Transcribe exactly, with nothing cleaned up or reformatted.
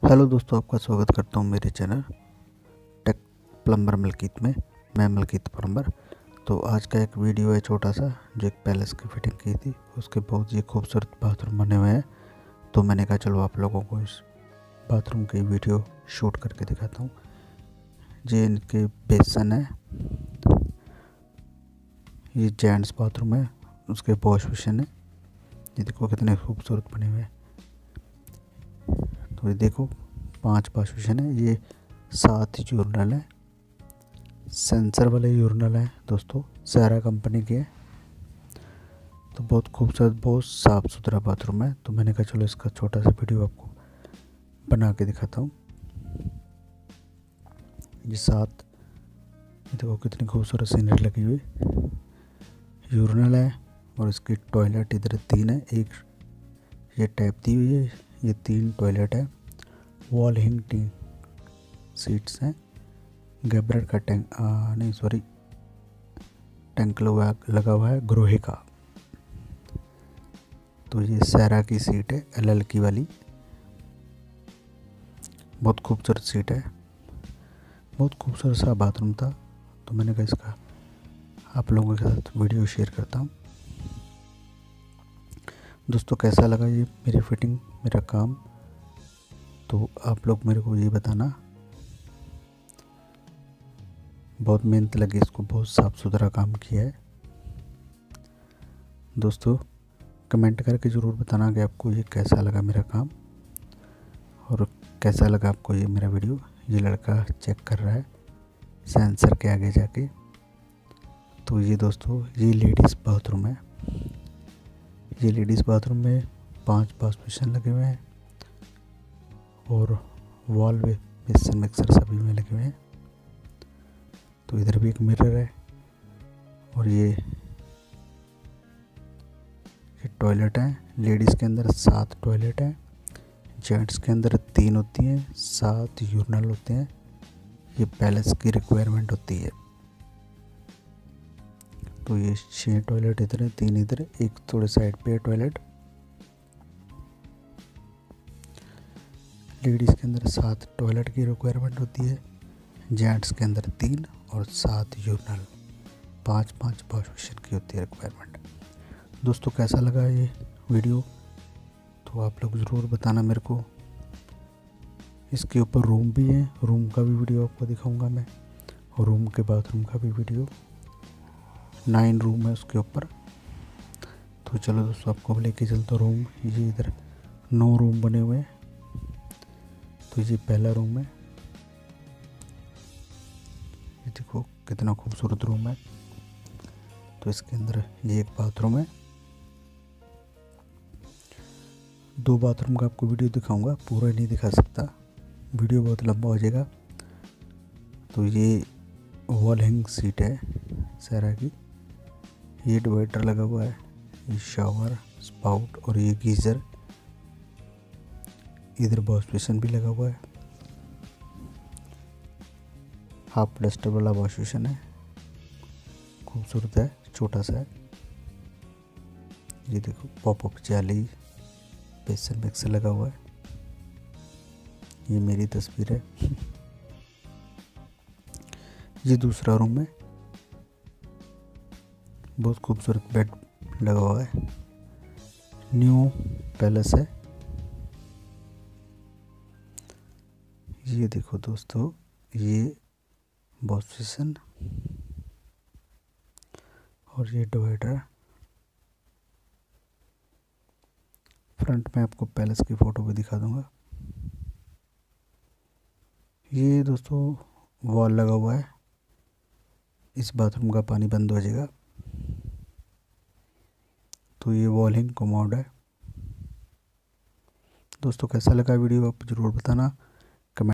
Hello दोस्तों, आपका स्वागत करता हूं मेरे चैनल टेक प्लम्बर मलकीत में। मैं मलकीत प्लम्बर। तो आज का एक वीडियो है छोटा सा, जो एक पैलेस की फिटिंग की थी। उसके बहुत ही खूबसूरत बाथरूम बने हुए हैं। तो मैंने कहा चलो आप लोगों को इस बाथरूम की वीडियो शूट करके दिखाता हूँ। ये इनके बेसन है, ये जेंट्स बाथरूम है, उसके वॉश बेसिन है। ये देखो कितने खूबसूरत बने हुए हैं। तो ये देखो पांच वॉश बेसिन है, ये सात यूरिनल है, सेंसर वाले यूरिनल है दोस्तों, सारा कंपनी के है। तो बहुत खूबसूरत, बहुत साफ़ सुथरा बाथरूम है। तो मैंने कहा चलो इसका छोटा सा वीडियो आपको बना के दिखाता हूँ। ये सात, ये देखो कितनी खूबसूरत सीनरी लगी हुई। यूरिनल है और इसकी टॉयलेट इधर तीन है, एक ये टैप दी हुई है, ये तीन टॉयलेट है। वॉल हिंग टी सीट्स हैं। गैब्रेट का टैंक आ, नहीं सॉरी टैंक लगा लगा हुआ है ग्रोहे का। तो ये सैरा की सीट है, एल एल की वाली। बहुत खूबसूरत सीट है, बहुत खूबसूरत सा बाथरूम था। तो मैंने कहा इसका आप लोगों के साथ वीडियो शेयर करता हूँ। दोस्तों कैसा लगा ये मेरी फिटिंग, मेरा काम, तो आप लोग मेरे को ये बताना। बहुत मेहनत लगी इसको, बहुत साफ़ सुथरा काम किया है दोस्तों। कमेंट करके ज़रूर बताना कि आपको ये कैसा लगा मेरा काम, और कैसा लगा आपको ये मेरा वीडियो। ये लड़का चेक कर रहा है सेंसर के आगे जाके। तो ये दोस्तों ये लेडीज़ बाथरूम है। ये लेडीज़ बाथरूम में पांच वॉश बेसिन लगे हुए हैं और वॉल में बेसिन मिक्सर सभी में लगे हुए हैं। तो इधर भी एक मिरर है और ये ये टॉयलेट है। लेडीज़ के अंदर सात टॉयलेट है, जेंट्स के अंदर तीन होती हैं, सात यूरिनल होते हैं। ये पैलेस की रिक्वायरमेंट होती है। तो ये छः टॉयलेट इधर है, तीन इधर, एक थोड़े साइड पे है टॉयलेट। लेडीज़ के अंदर सात टॉयलेट की रिक्वायरमेंट होती है, जेंट्स के अंदर तीन और सात यूरिनल, पाँच पाँच वॉश बेसिन की होती है रिक्वायरमेंट। दोस्तों कैसा लगा ये वीडियो, तो आप लोग ज़रूर बताना मेरे को। इसके ऊपर रूम भी है, रूम का भी वीडियो आपको दिखाऊंगा मैं, और रूम के बाथरूम का भी वीडियो। नाइन रूम है उसके ऊपर। तो चलो दोस्तों आपको लेके चलता रूम। ये इधर नौ रूम बने हुए हैं। तो ये पहला रूम है, ये देखो कितना खूबसूरत रूम है। तो इसके अंदर ये एक बाथरूम है। दो बाथरूम का आपको वीडियो दिखाऊंगा, पूरा नहीं दिखा सकता, वीडियो बहुत लंबा हो जाएगा। तो ये वॉल हैंग सीट है सैरा की। ये डिवाइडर लगा हुआ है, ये शावर स्पाउट और ये गीज़र। इधर वॉश बेसिन भी लगा हुआ है, हाफ डस्टर वाला वॉश बेसिन है, खूबसूरत है, छोटा सा है। ये देखो पॉपअप जाली, बेसिन मिक्सर लगा हुआ है। ये मेरी तस्वीर है। ये दूसरा रूम है, बहुत खूबसूरत बेड लगा हुआ है, न्यू पैलेस है। ये देखो दोस्तों ये वॉश बेसिन और ये डिवाइडर। फ्रंट में आपको पैलेस की फ़ोटो भी दिखा दूंगा। ये दोस्तों वॉल लगा हुआ है, इस बाथरूम का पानी बंद हो जाएगा। तो ये वॉलिंग कमोड है। दोस्तों कैसा लगा वीडियो आप ज़रूर बताना।